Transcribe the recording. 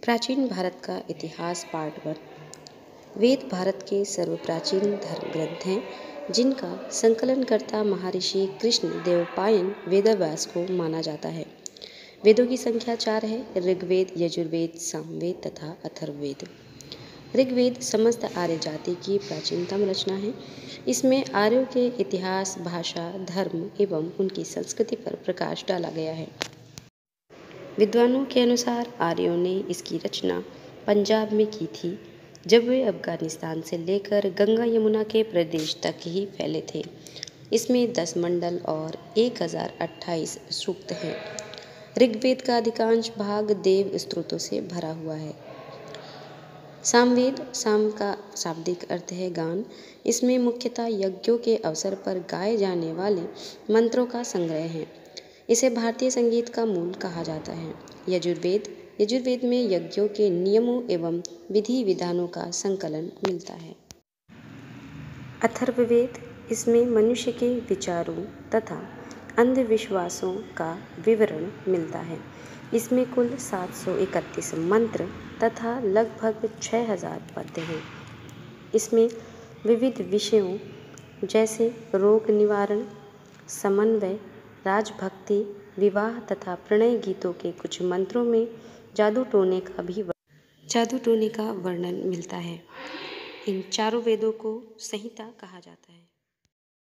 प्राचीन भारत का इतिहास पार्ट 1। वेद भारत के सर्वप्राचीन धर्म ग्रंथ हैं जिनका संकलनकर्ता महर्षि कृष्ण देवपायन वेदव्यास को माना जाता है। वेदों की संख्या 4 है: ऋग्वेद, यजुर्वेद, सामवेद तथा अथर्ववेद। ऋग्वेद समस्त आर्य जाति की प्राचीनतम रचना है। इसमें आर्यों के इतिहास, भाषा, धर्म एवं उनकी संस्कृति पर प्रकाश डाला गया है। विद्वानों के अनुसार आर्यों ने इसकी रचना पंजाब में की थी, जब वे अफगानिस्तान से लेकर गंगा यमुना के प्रदेश तक ही फैले थे। इसमें 10 मंडल और 1028 सूक्त हैं। ऋग्वेद का अधिकांश भाग देव स्तोत्रों से भरा हुआ है। सामवेद, साम का शाब्दिक अर्थ है गान। इसमें मुख्यतः यज्ञों के अवसर पर गाए जाने वाले मंत्रों का संग्रह है। इसे भारतीय संगीत का मूल कहा जाता है। यजुर्वेद में यज्ञों के नियमों एवं विधि विधानों का संकलन मिलता है। अथर्ववेद, इसमें मनुष्य के विचारों तथा अंधविश्वासों का विवरण मिलता है। इसमें कुल 731 मंत्र तथा लगभग 6000 पद्य हैं। इसमें विविध विषयों जैसे रोग निवारण, समन्वय, राजभक्ति, विवाह तथा प्रणय गीतों के कुछ मंत्रों में जादू टोने का वर्णन मिलता है। इन चारों वेदों को संहिता कहा जाता है।